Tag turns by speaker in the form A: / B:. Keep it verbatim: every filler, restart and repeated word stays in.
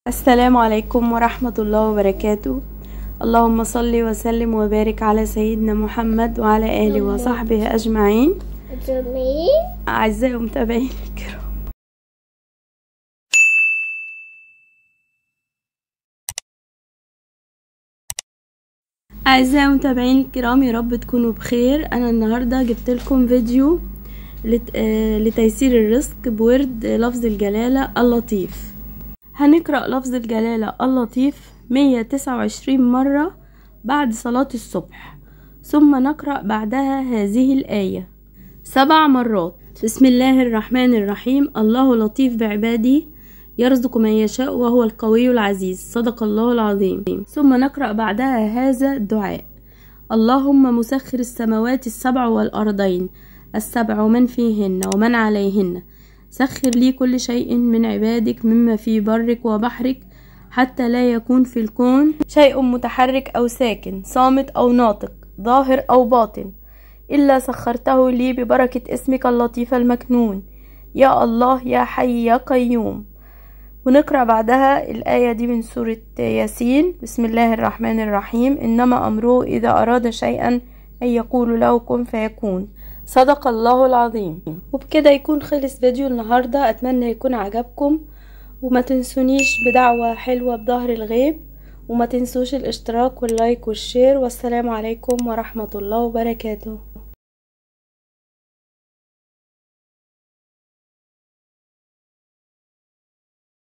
A: السلام عليكم ورحمة الله وبركاته. اللهم صل وسلم وبارك على سيدنا محمد وعلى آله وصحبه أجمعين. أعزائي المتابعين الكرام، أعزائي المتابعين الكرام، يا رب تكونوا بخير. أنا النهاردة جبت لكم فيديو لت... آه... لتيسير الرزق بورد لفظ الجلالة اللطيف. هنقرأ لفظ الجلالة اللطيف مية وتسعة وعشرين مرة بعد صلاة الصبح، ثم نقرأ بعدها هذه الآية سبع مرات. بسم الله الرحمن الرحيم. الله لطيف بعباده يرزق من يشاء وهو القوي العزيز، صدق الله العظيم. ثم نقرأ بعدها هذا الدعاء: اللهم مسخر السماوات السبع والأرضين السبع ومن فيهن ومن عليهن، سخر لي كل شيء من عبادك مما في برك وبحرك، حتى لا يكون في الكون شيء متحرك أو ساكن، صامت أو ناطق، ظاهر أو باطن، إلا سخرته لي ببركة اسمك اللطيف المكنون، يا الله يا حي يا قيوم. ونقرأ بعدها الآية دي من سورة ياسين: بسم الله الرحمن الرحيم، إنما أمره إذا أراد شيئا أن يقول له كن فيكون، صدق الله العظيم. وبكده يكون خلص فيديو النهاردة، أتمنى يكون عجبكم، وما تنسونيش بدعوة حلوة بظهر الغيب، وما تنسوش الاشتراك واللايك والشير، والسلام عليكم ورحمة الله وبركاته.